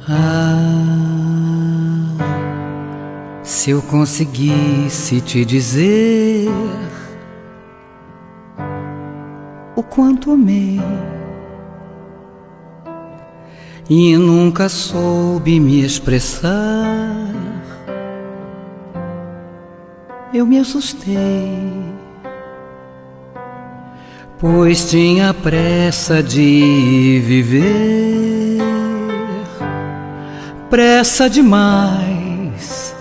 Se eu conseguisse te dizer o quanto amei e nunca soube me expressar, eu me assustei, pois tinha pressa de viver, pressa demais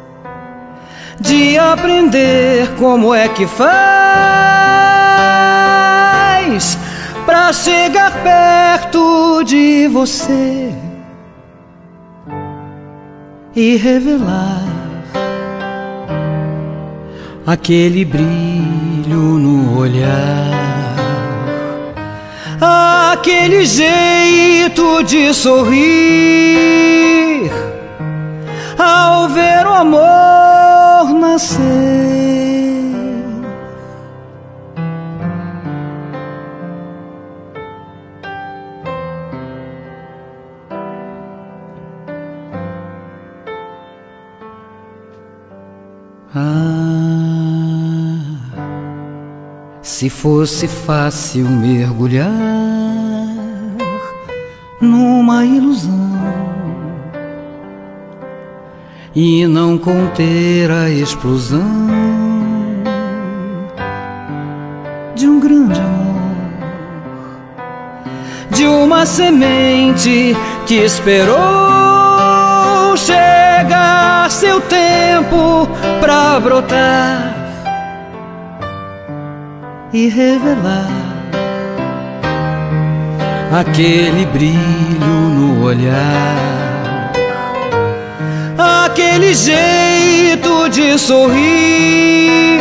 de aprender como é que faz pra chegar perto de você e revelar aquele brilho no olhar, aquele jeito de sorrir ao ver o amor nascer. Se fosse fácil mergulhar numa ilusão e não conter a explosão de um grande amor, de uma semente que esperou chegar seu tempo pra brotar e revelar aquele brilho no olhar, aquele jeito de sorrir